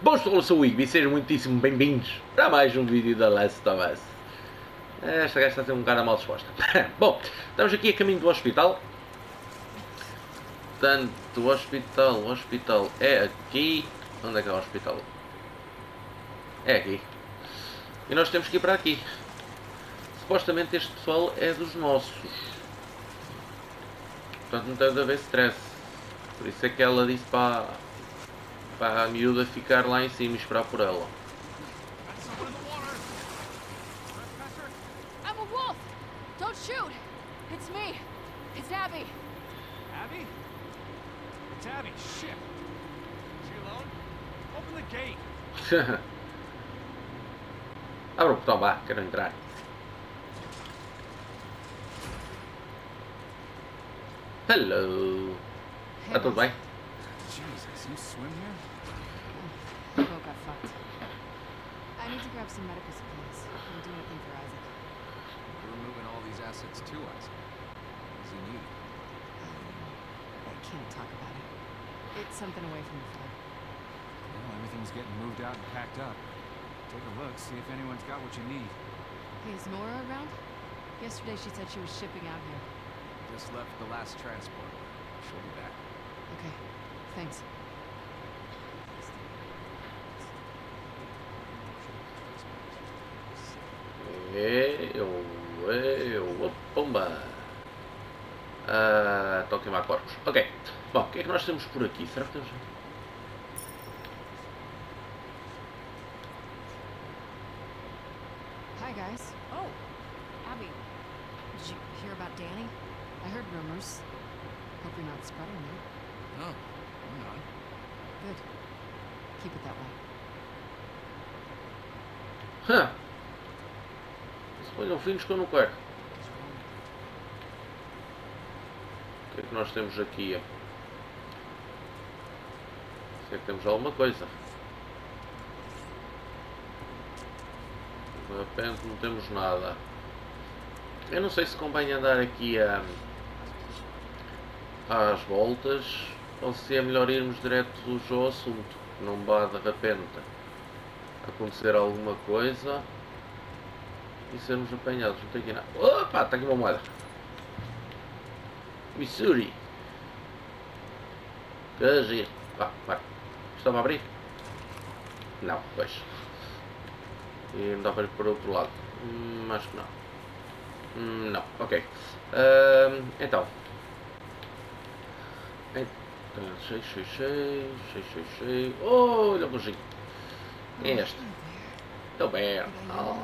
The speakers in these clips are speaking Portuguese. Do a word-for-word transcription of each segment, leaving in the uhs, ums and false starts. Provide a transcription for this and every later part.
Bom, eu sou o Igby e sejam muitíssimo bem-vindos a mais um vídeo da Last of Us. Esta gaja está a ter um bocado mal disposta. Bom, estamos aqui a caminho do hospital. Portanto, o hospital, o hospital é aqui. Onde é que é o hospital? É aqui. E nós temos que ir para aqui. Supostamente este pessoal é dos nossos. Portanto, não deve haver stress. Por isso é que ela disse para, para a miúda ficar lá em cima e esperar por ela. I'm a wolf! Don't shoot! It's me! It's Abby! Abby? It's Abby. Shit. Is she alone? Open the gate. Abra o portão, vá, quero entrar. Hello! Está tudo bem? Jesus, you swim here? The boat got fucked. I need to grab some medical supplies. I'll do anything for Isaac. We're moving all these assets to Isaac. What does he need? I can't talk about it. It's something away from the flood. Well, everything's getting moved out and packed up. Take a look, see if anyone's got what you need. Hey, is Nora around? Yesterday she said she was shipping out here. Just left the last transport. She'll be back. Okay, thanks. Eu, eu, pomba! Ah, estou a queimar corpos. Ok. Bom, o que é que nós temos por aqui? Será que temos... Hi, guys. Oh, Abby. Did you hear about Danny? I heard rumors. Hope you're not spreading them. No, I'm not. Good. Keep it that way. Hã? Se olham finos que eu não quero. O que é que nós temos aqui? Se é que temos alguma coisa. De repente não temos nada. Eu não sei se convém andar aqui a, às voltas ou se é melhor irmos direto ao assunto. Não vá de repente acontecer alguma coisa e sermos apanhados. Não tem aqui nada. Opa, está aqui uma moeda. Missouri. Que giro. Vá, vai. Estava a abrir? Não, pois. E não dá para ir para o outro lado. Hum, acho que não. Hum, não, ok. Hum, então. Então, cheio, cheio, cheio, cheio, cheio, cheio. Oh, olha o bujinho. Quem é este? É o Bear. Oh.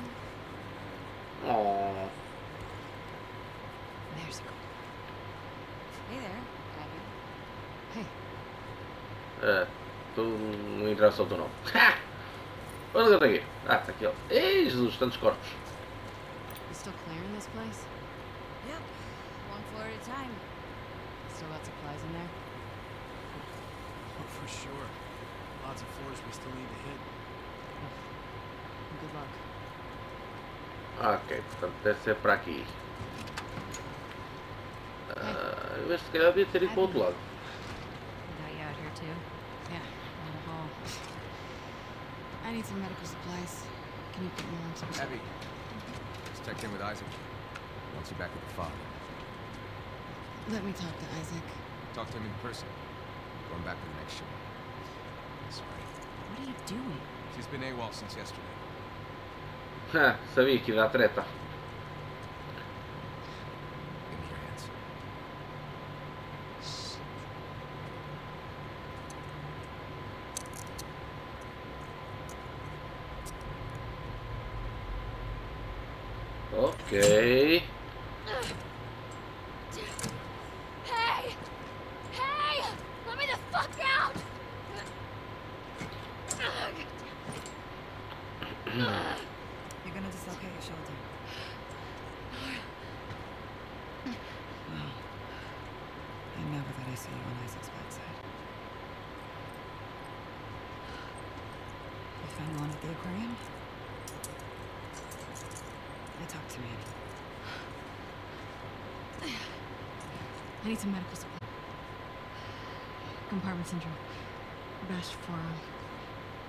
Oh. There's a girl. Hey there, Abby. Hey. Uh, tu não interessa o teu nome. Ha! Onde é que eu tenho aqui? Ah, está aqui, ó. Ei, Jesus, tantos corpos. You still clearing this place? Yep, one floor at a time. Still got supplies in there? Oh, for sure. Lots of floors we still need to hit. Good luck. Ok, portanto deve ser para aqui. Uh, eu acho que se calhar devia ter ido para o outro lado. Got you out here too? Yeah, on the hall. I need some medical supplies. Can you put me on some? Abby, just checked in with Isaac. Wants you back at the farm. Let me talk to Isaac. Talk to him in person. Going back to the next show. Sorry. What are you doing? She's been AWOL since yesterday. Ah, sabia que ia dar treta. Give me your hands. Ok. Hey! Hey! Let me the fuck out! You're gonna dislocate your shoulder. Well, I never thought I'd see you on Isaac's bedside. You found the one at the aquarium? They talked to me. I need some medical supply. Compartment syndrome. Bashed forearm.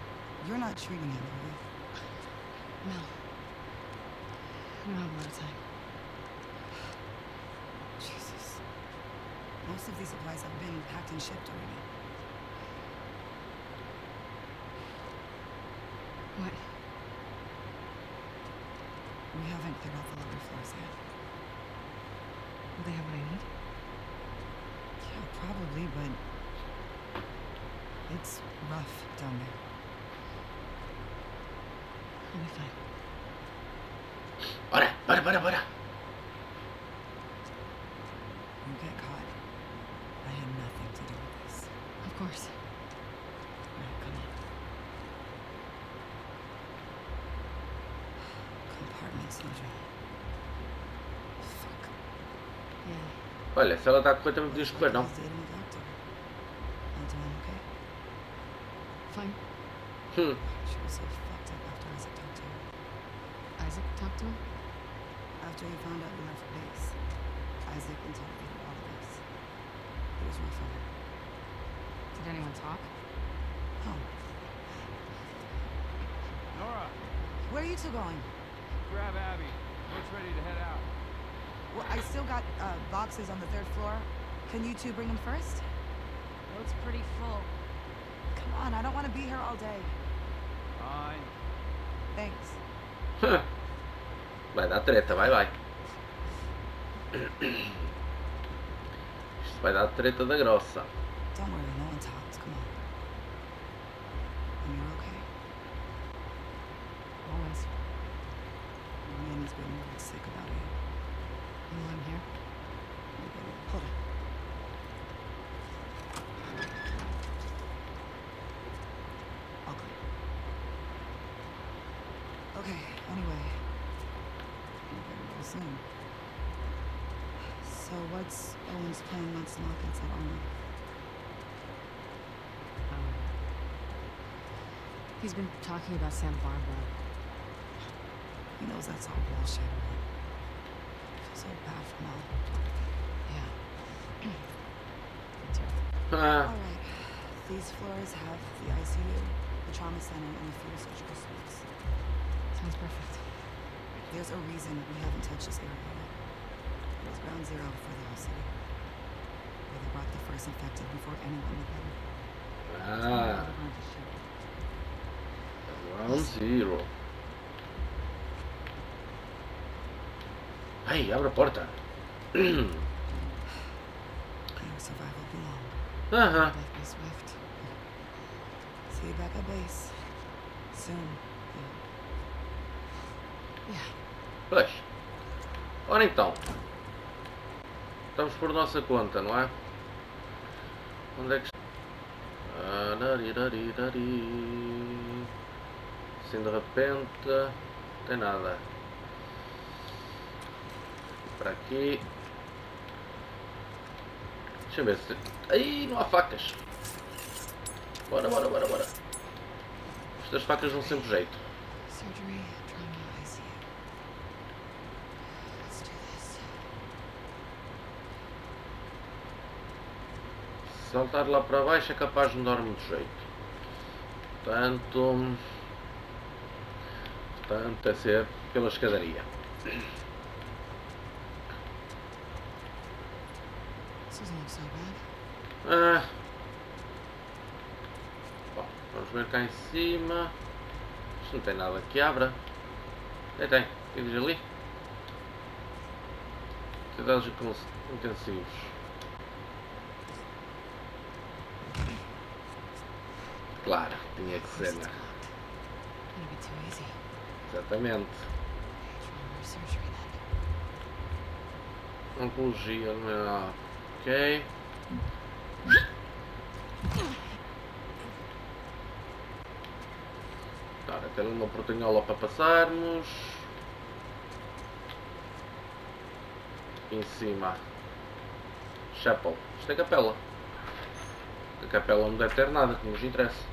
You're not treating him, are you? No. We don't have a lot of time. Jesus. Most of these supplies have been packed and shipped already. What? We haven't cleared out the lower floors yet. Do they have what I need? Yeah, probably, but it's rough down there. I'll be fine. Bora, bora, bora, bora. You get caught. I had nothing to do with this. Of course. Alright, come on. Compartment syndrome. Fuck. Yeah. Olha, se ela está a correr também podias correr, não? He's dating a doctor. I'm doing okay. Fine. Hum. She was so fucked up after Isaac talked to her. Isaac talked to him? After he found out we left base, Isaac interrogated all of us. It was rough on her. Did anyone talk? Oh, Nora, where are you two going? grab Abby. We're ready to head out. Well, I still got uh, boxes on the third floor. Can you two bring them first? Road's pretty full. Come on, I don't want to be here all day. Fine. Thanks. Hum. Vai dar treta, vai, vai. Isto vai dar treta da grossa. Don't worry, no one talked. Come on. And you're okay? Always. Manny's been really sick about you. You know I'm here? Hold on. I'll clear. Okay, anyway. You better go soon. So what's Owen's plan once Locke gets that armor? Um, he's been talking about Santa Barbara. He knows that's all bullshit. I feel so bad for Mel. Yeah. Me too. Ah, Alright. These floors have the I C U, the trauma center, and the fetal surgical suites. Sounds perfect. There's a reason we haven't touched this area yet. It was ground zero for the whole city. Where they brought the first infected before anyone knew better. ah, ground zero. Ai, abre a porta. Your survival belong. Aham. Death be swift. See you back at base. Soon. Yeah. Yeah. Pois. Ora então. Estamos por nossa conta, não é? Onde é que está? Ah, darirari. Assim de repente. Não tem nada. Para aqui. Deixa eu ver se. Aí não há facas. Bora, bora, bora, bora. Estas facas vão sempre jeito. Surgery, trauma, I C U. Let's do this. Saltar lá para baixo é capaz de me dar muito jeito. Portanto. Portanto, é ser pela escadaria. This doesn't look so bad. Ah. Bom, vamos ver cá em cima. Isto não tem nada que abra. Tem, tem. Que diz ali? Cuidados intensivos. Claro, tinha que ser, né? Gonna be too easy. Exatamente. Trauma or surgery then. Oncologia, não é? Ok. Agora tem uma portanhola para passarmos. Aqui em cima. Chapel. Isto é capela. A capela não deve ter nada que nos interessa.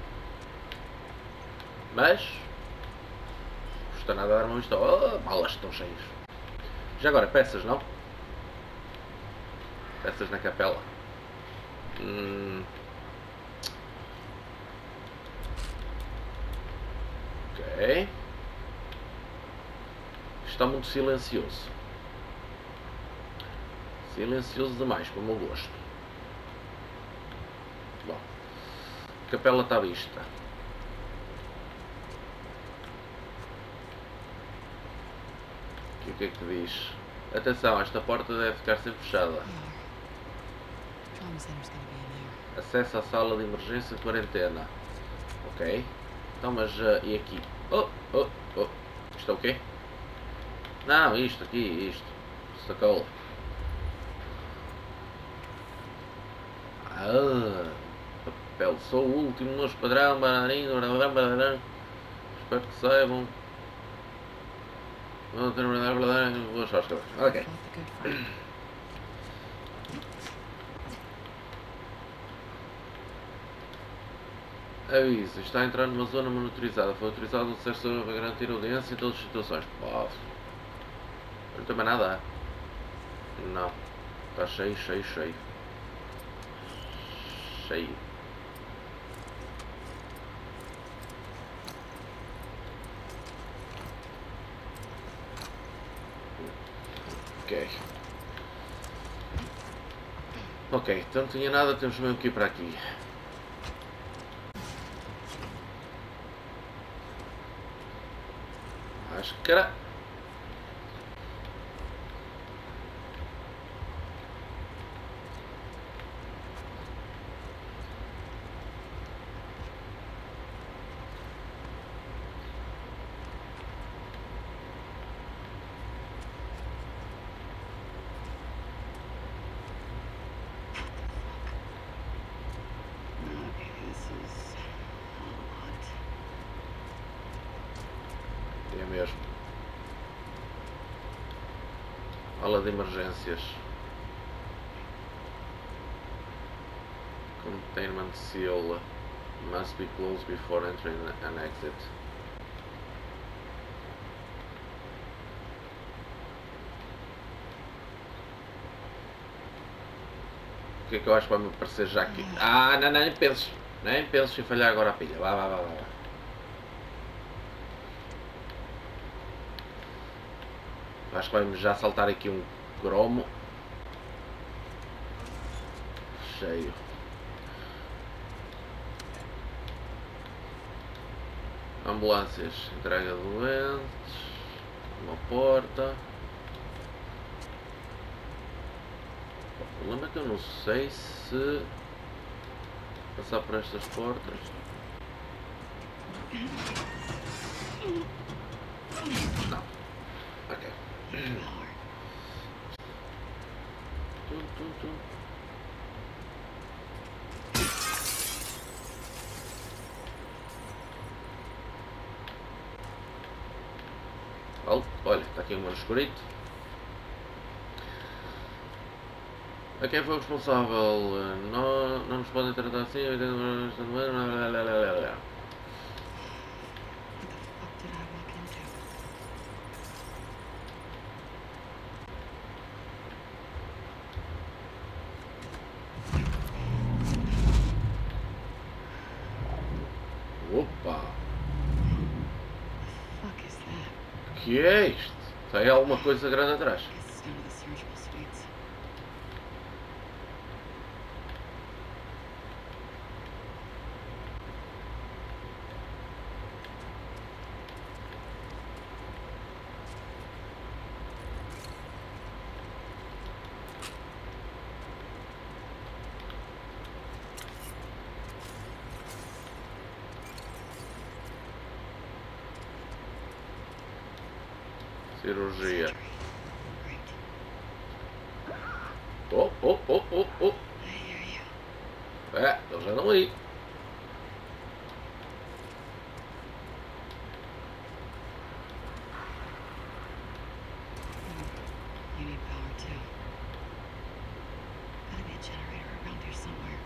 Mas. Não custa nada dar uma vista. Oh, malas estão cheias. Já agora, peças não? Peças na capela. Hum. Ok. Está muito silencioso. Silencioso demais para o meu gosto. Bom. A capela está vista. E o que é que diz? Atenção, esta porta deve ficar sempre fechada. We are. Trauma center's gonna be in there. Acesso à sala de emergência de quarentena. Ok. Então, mas uh, e aqui? Oh, oh, oh. Isto é o quê? Não, isto aqui, isto. Sacola. Ah, papel. Sou o último no esquadrão. Bananinho, bananinho, bananinho. Espero que saibam. Vou ter Vou achar as coisas. Ok. Fought the good fight. Aviso, está a entrar numa zona monitorizada. Foi autorizado um acesso para garantir audiência em todas as situações. Pô, não tem mais nada. Não. Está cheio, cheio, cheio. Cheio. Ok. Ok, então não tinha nada, temos mesmo que ir para aqui. Máscara. É mesmo. Aula de emergências. Containment seal must be closed before entering an exit. O que é que eu acho que vai me aparecer já aqui? Ah, não, não, nem penses. Nem penses em falhar agora a pilha. Vá, vá, vá, vá. Acho que vai-me já saltar aqui um cromo. Cheio. Ambulâncias. Entrega de doentes. Uma porta. O problema é que eu não sei se passar por estas portas. Não. Ok. Tum, tum, tum. Olha, está aqui um manuscrito. A quem foi o responsável? Não, não nos podem tratar assim. What the fuck did I walk into? Opa! Fuck is that? O que é isto? Tem alguma coisa grande atrás? Guess it's down to the surgical suites. Cirurgia. Great. Oh, oh, oh, oh, oh. I hear you. É, eles já não aí. You need power too. Gotta be a generator around here somewhere.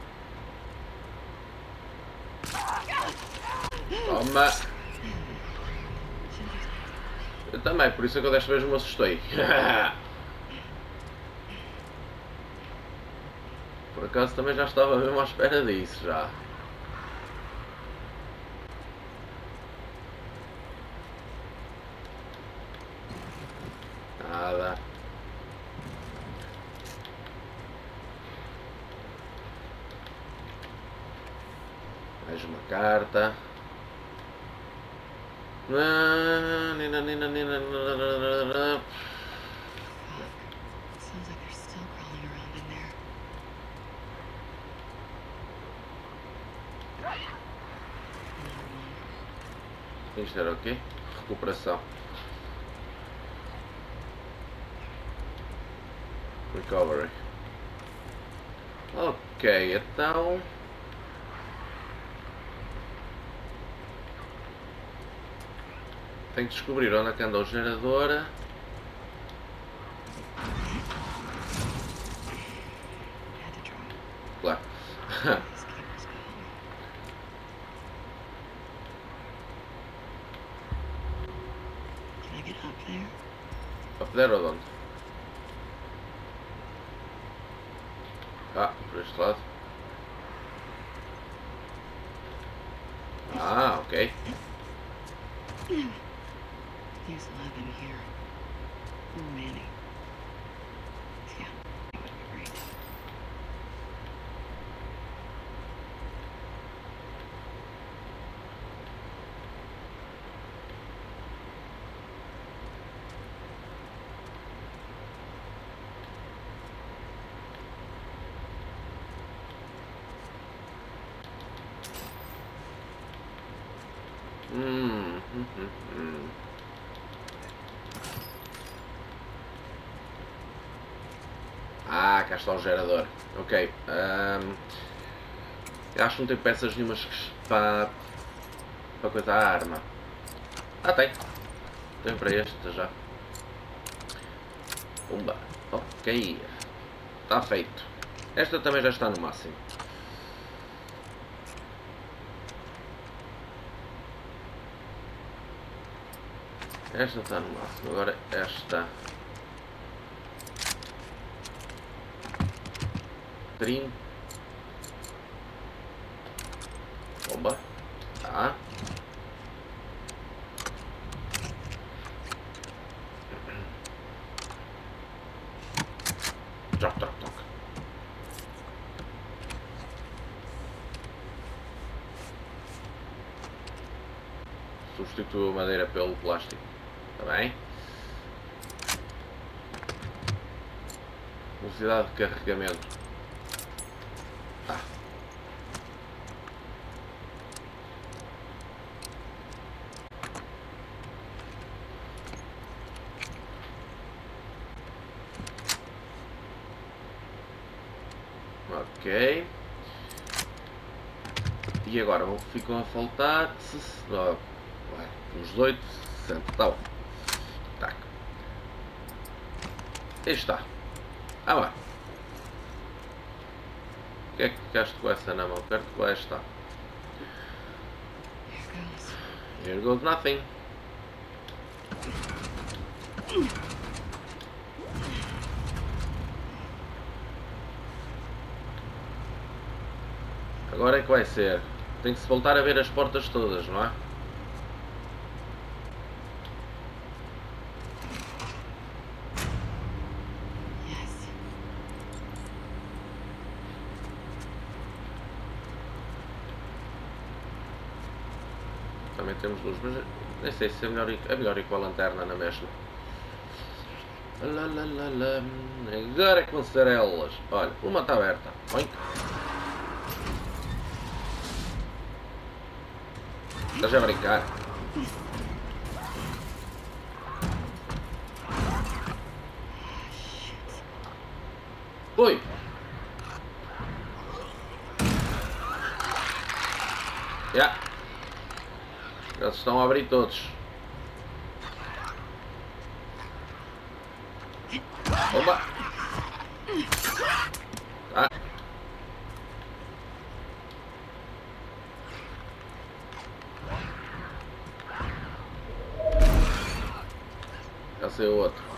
Toma. Should've Eu também, por isso é que eu desta vez me assustei. Por acaso também já estava mesmo à espera disso já. Mais uma carta. Ah, nina, nina, nina, nina. Sounds like they're still crawling around in there. Another one. Isto era o quê? Recuperação. Recovery. Ok, então... Tenho que descobrir onde é que anda o gerador. Had to try. Claro. These cables go. Can I get up there? Up there ou de onde? Ah, por este lado. Ah, ok. There's eleven here. Oh, Manny. Yeah, it would be great. Hum, hum, hum, hum. Ah, cá está o gerador. Ok. Um, eu acho que não tem peças nenhumas para, para coisa a arma. Ah, tem. Tem para este já. Pumba. Ok. Está feito. Esta também já está no máximo. Esta está no máximo. Agora esta. trinta. Bomba. Tá. Troc, troc, troc. Substituo a madeira pelo plástico. Está bem? Velocidade de carregamento. Ah. Ok. E agora ficam a faltar oh, uns dezoito, sessenta, tá bom. Tá. Aí está. Ah lá. O que é que ficaste com essa na mão? Perto com esta. Here goes. Here goes nothing. Agora é que vai ser. Tem que se voltar a ver as portas todas, não é? Yes. Também temos luz, mas nem sei se é melhor ir, é melhor ir com a lanterna na mesma. Lá, lá, lá, lá. Agora é com cerelas. Olha, uma está aberta. Oink. Estás a brincar? Ui! Já! Yeah. Eles estão a abrir todos. Opa! Tá. Já sei o outro.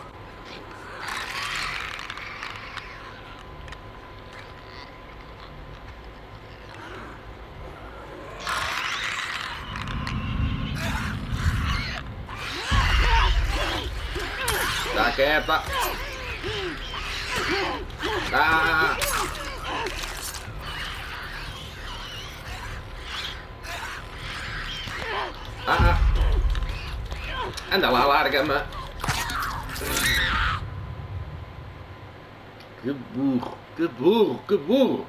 Tá quieta. Ah. Anda lá, larga-me. Que burro, que burro, que burro.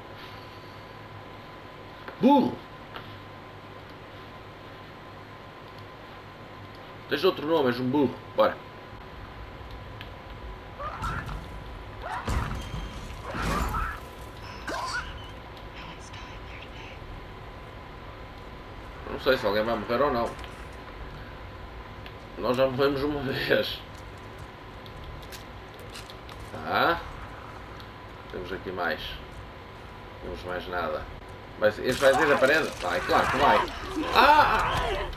Burro. Tens outro nome, és um burro. Bora. Não sei se alguém vai morrer ou não. Nós já morremos uma vez. Tá. Temos aqui mais. Não temos mais nada. Mas este vai desde a parede? Vai, claro que vai. Ah!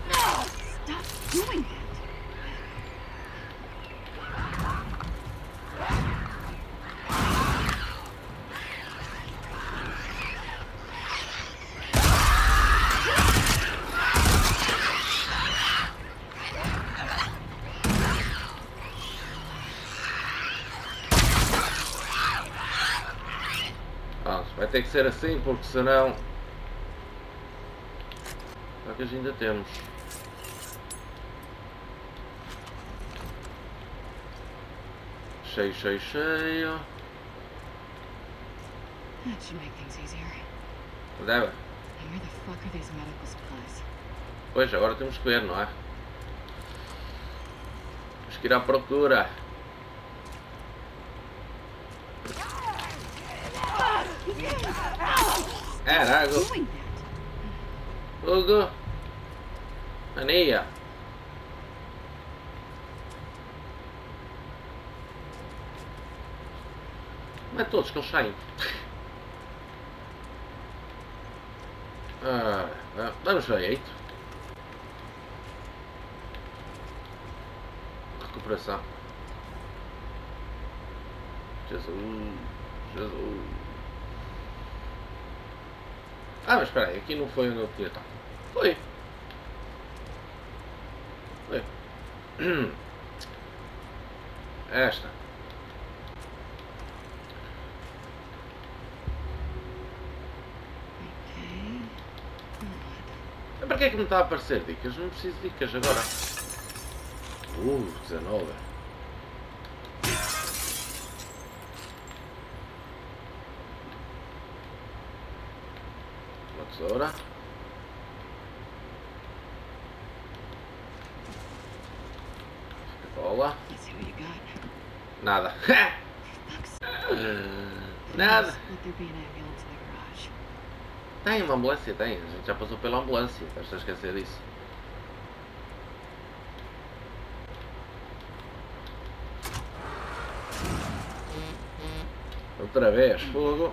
Vai ter que ser assim, porque senão... Só que ainda temos. Cheio, cheio, cheio. That should make things easier. Deve. And where the fuck are these medical supplies? Pois, agora temos que ver, não é? Temos que ir à procura. Caraca. Hugo. Mania. Não é todos que eles saem. Ah, vamos ver aí. Recuperação. Jesus. Jesus. Ah, mas espera aí, aqui não foi onde eu tinha estado. Foi. Foi. Esta. Okay. Para que é que me está a aparecer dicas? Não preciso de dicas agora. Uh, dezanove. Tesoura. Bola. Nada. Nada. Tem uma ambulância, tem. A gente já passou pela ambulância. Estás a esquecer disso. Outra vez. Fogo.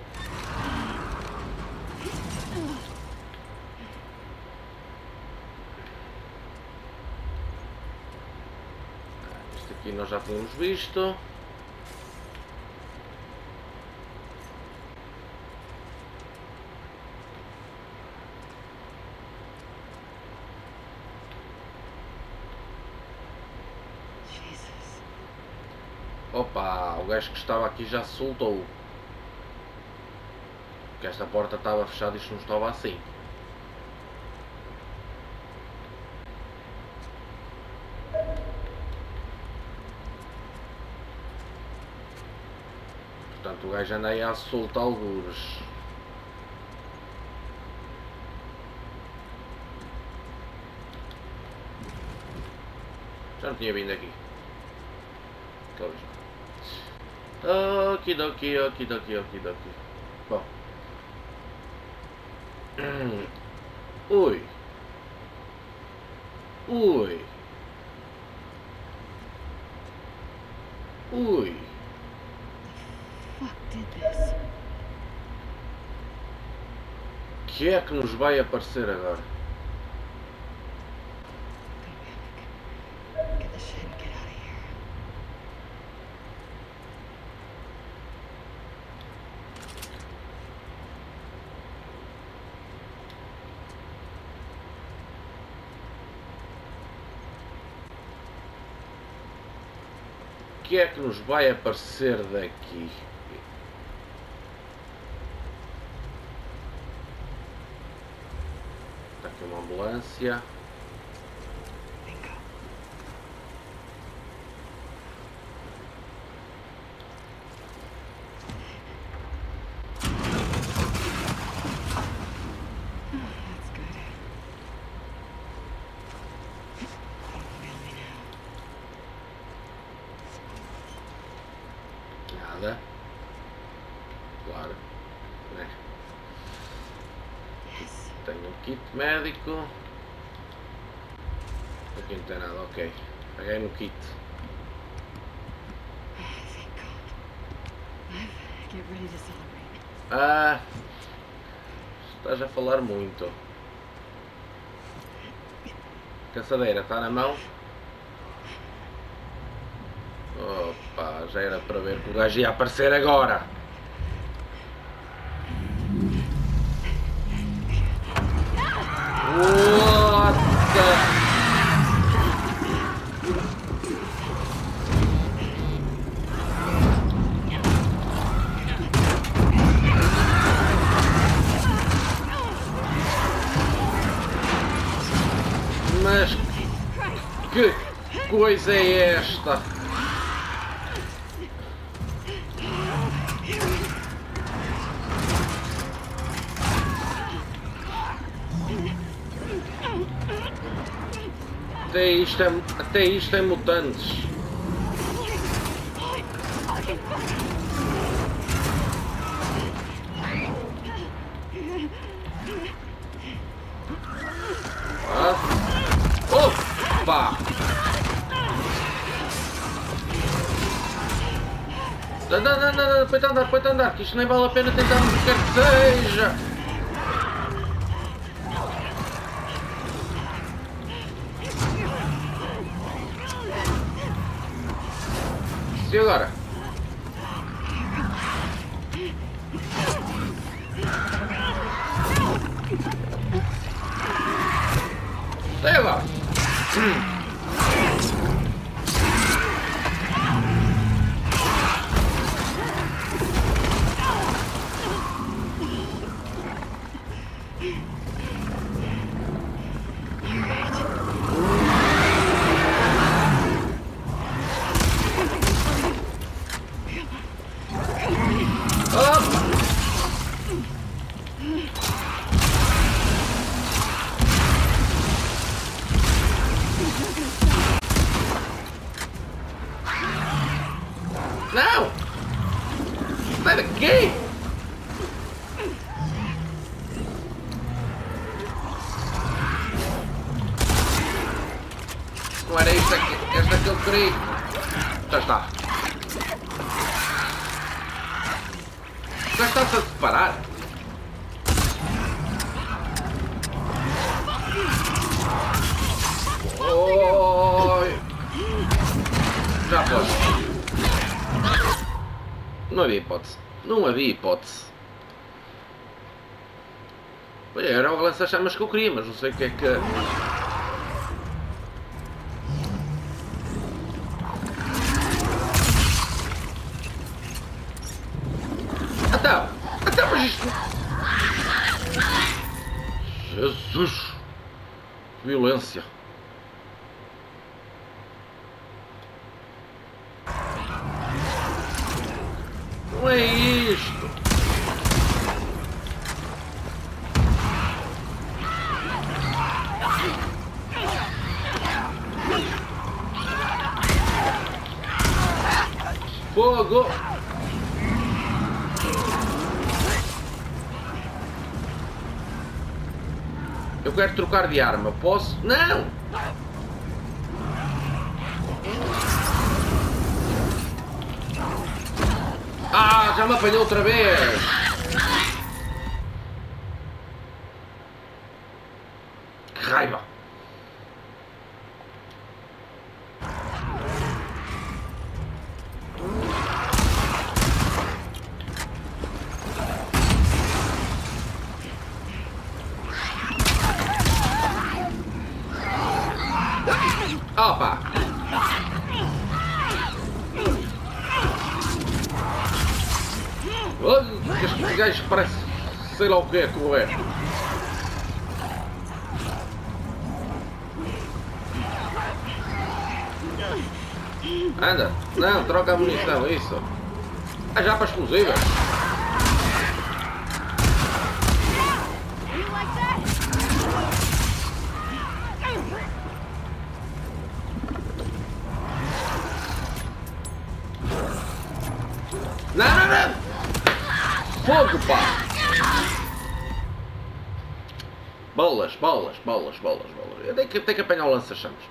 Aqui nós já tínhamos visto. Jesus. Opa, o gajo que estava aqui já se soltou. Porque esta porta estava fechada e isto não estava assim. Portanto, o gajo anda aí a soltar algures. Já não tinha vindo aqui. Okidoki, okidoki, okidoki. Bom. Ui. Ui. Ui. O que é que nos vai aparecer agora? O que é que nos vai aparecer daqui? Está aqui uma ambulância. Kit médico. Aqui não tem nada, ok. Peguei no kit. Get ready to celebrate. Ah, estás a falar muito. Caçadeira está na mão. Opa, já era para ver que o gajo ia aparecer agora. What the... Mas que coisa é esta? Até isto é, até isto é mutantes. Ah. Opa! Não, não, não, não, pode andar, pode andar, que isto nem vale a pena tentar o que quer que seja. E agora? E agora? Hum. Não! Sai daqui! Não era isto aqui, esta que eu queria. Já está. Já está-se a separar. Oi! Já foi. Não havia hipótese. Não havia hipótese. Olha, era o lança-chamas que eu queria, mas não sei o que é que... Então, então, mas isto... Jesus! Violência. Não é isto. Fogo. Eu quero trocar de arma. Posso? Não! Ah, já me apanhou outra vez! Que raiva! Opa! Este gajo parece sei lá o que é que é. Anda, não, troca a munição, isso. Ah, já para explosivas. Não, não, não! Fogo, pá! Bolas, bolas, bolas, bolas, bolas. Eu tenho que, tenho que apanhar o lança-chamas.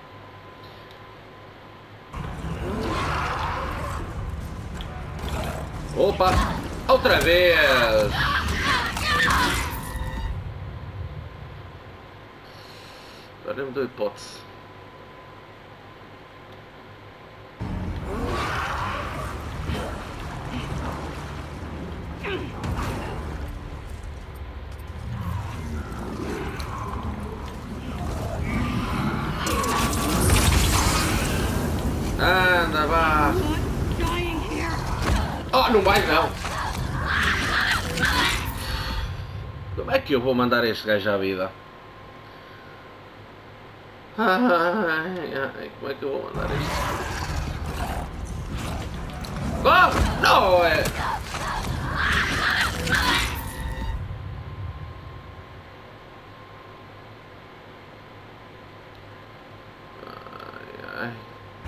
Opa! Outra vez! Agora me dou hipótese. Anda, vá! Oh, não vai não! Como é que eu vou mandar este gajo à vida? Ai, ai, como é que eu vou mandar isto? Oh, não é! Ai, ai.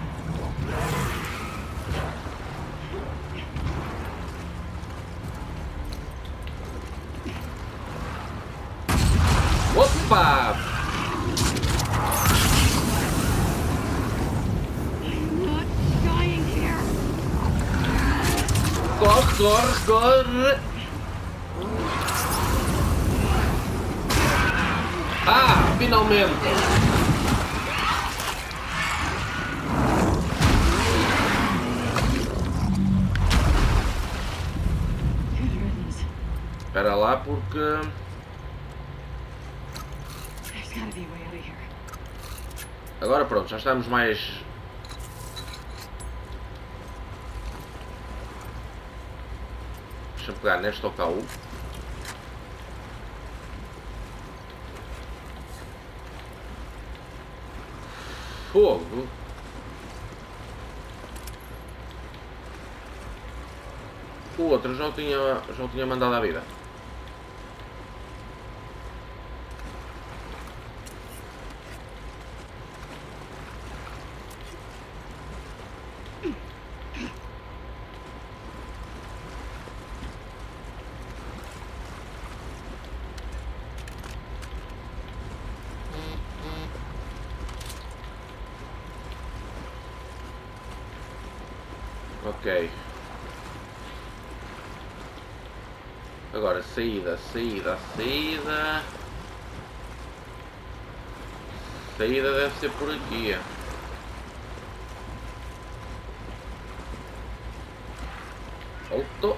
Opa! Corre, corre, corre! Ah, finalmente! Espera lá porque... Agora pronto, já estamos mais... Deixa eu pegar neste local. Fogo! O outro já o tinha, já o tinha mandado à vida. Ok. Agora saída, saída, saída. Saída deve ser por aqui. Voltou.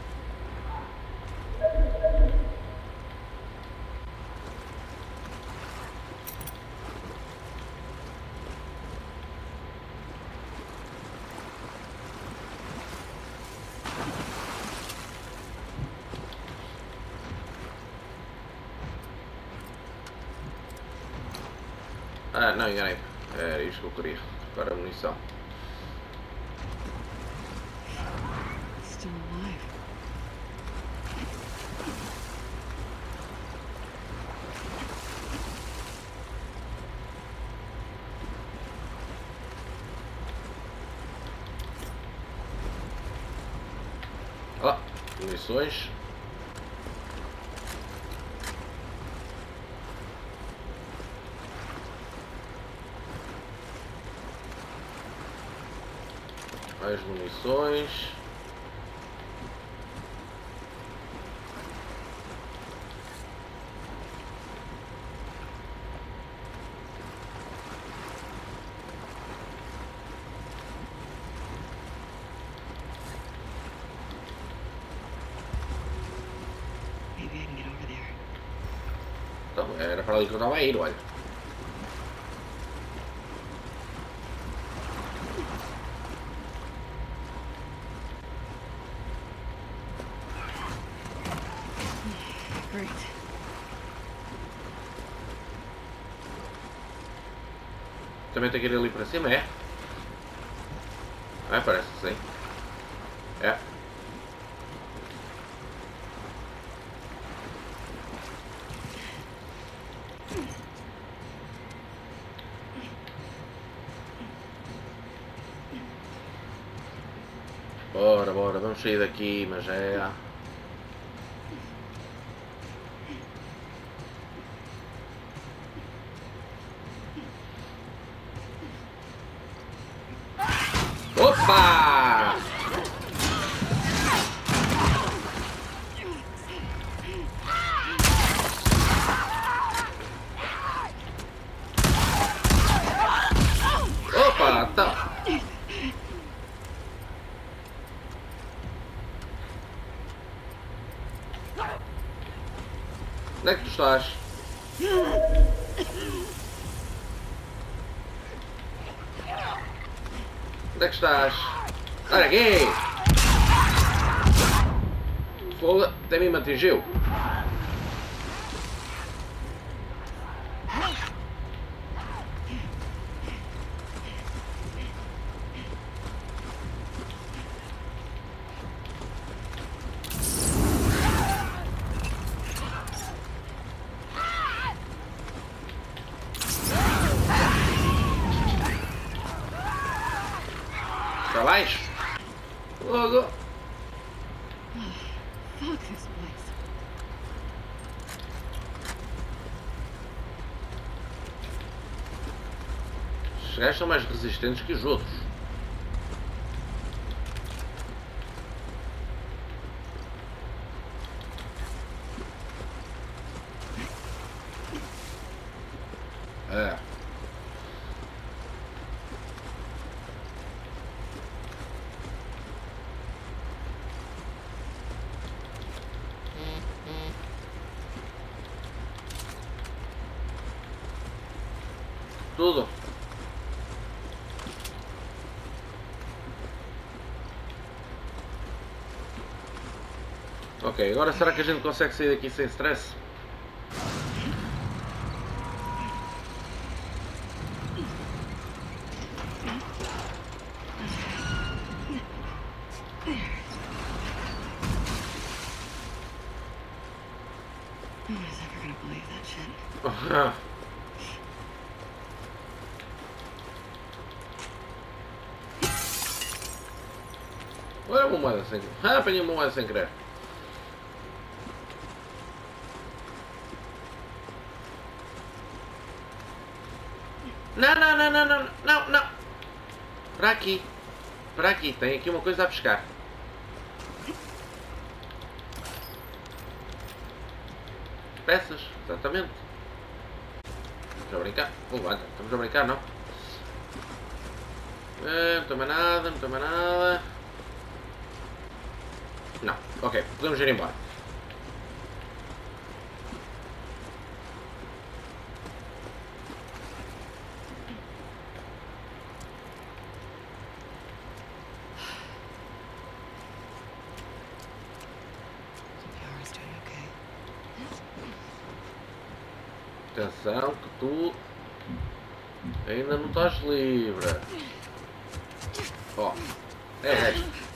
Ah, não, enganei. Era isto que eu queria. Agora a munição. Still alive. Olha lá, munições. Mais munições. Maybe I can get over there. Então, era para ali que eu estava a ir, olha. Great. Também tem que ir ali para cima, é? É, parece que sim. É. Bora, bora, vamos sair daqui, mas é... Onde é que tu estás? Onde é que estás? Olha aqui! Foda, até mim me atingiu. Para baixo. Logo. Fuck this place. Os gajos são mais resistentes que os outros. É. Tudo. Ok, agora será que a gente consegue sair daqui sem stress? No one's ever gonna believe that shit. Olha uma moeda sem querer. Ah, apanhei uma moeda sem querer. Não, não, não, não, não, não, não. Para aqui. Para aqui, tem aqui uma coisa a pescar. Peças, exatamente. Estamos a brincar. Oh, olha, estamos a brincar, não? É, não toma nada, não toma nada. Não, ok, podemos ir embora. Power's doing okay. Atenção que tu ainda não estás livre. Ó, oh, é resto.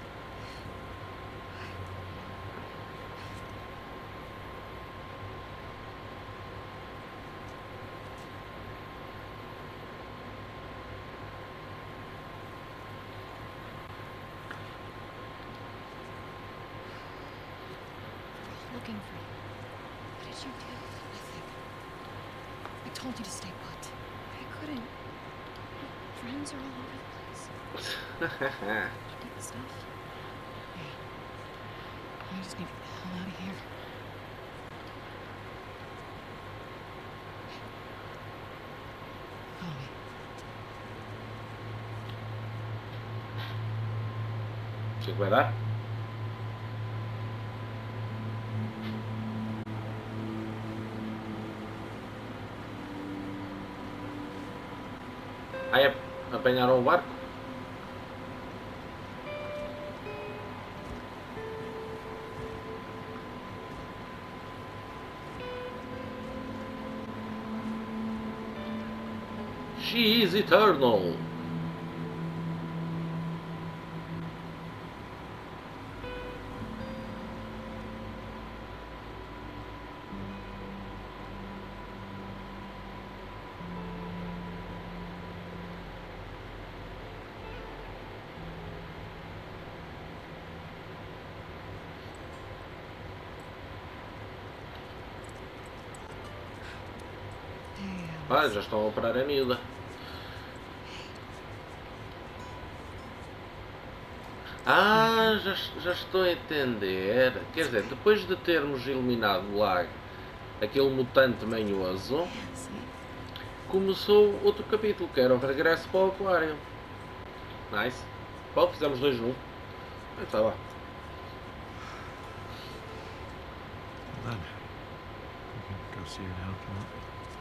Looking for you. What did you do? Nothing. I told you to stay put. I couldn't. My friends are all over the place. Did you get the stuff? Hey. I just need to get the hell out of here. Follow me. O que vai dar? Aí apanharam o barco? She is eternal. Ah, já estão a operar a miúda. Ah, já, já estou a entender. Quer dizer, depois de termos eliminado lá aquele mutante manhoso, começou outro capítulo, que era o regresso para o aquário. Nice. Pô, fizemos dois num. Ah, está lá. But we can go see her now if you want.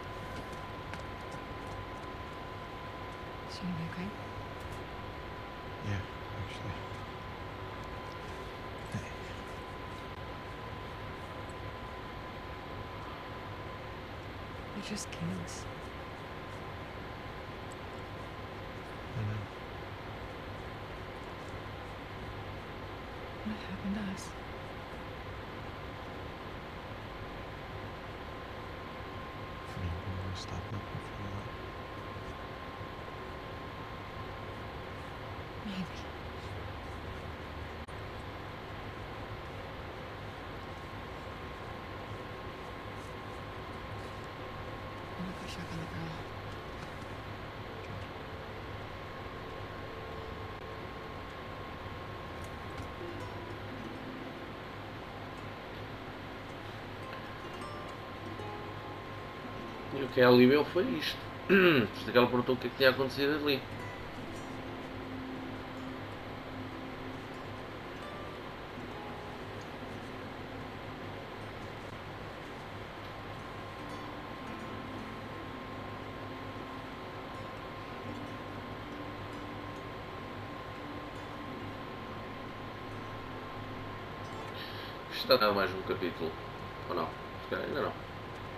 Is she gonna be okay? Yeah, actually. Hey. You're just kids. I know. What happened to us? Maybe we'll stop looking for love. Maybe. I'm gonna go check on the girl. E o que ela viu foi isto. Isto é que ela perguntou o que é que tinha acontecido ali. Isto está a dar mais um capítulo. Ou não? Se calhar ainda não.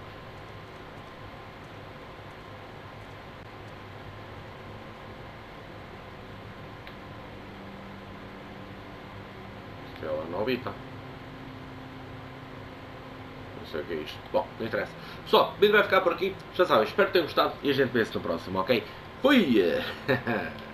Ela não habita. Não sei o que é isto. Bom, não interessa. Pessoal, o vídeo vai ficar por aqui. Já sabem, espero que tenham gostado e a gente vê-se no próximo, ok? Fui!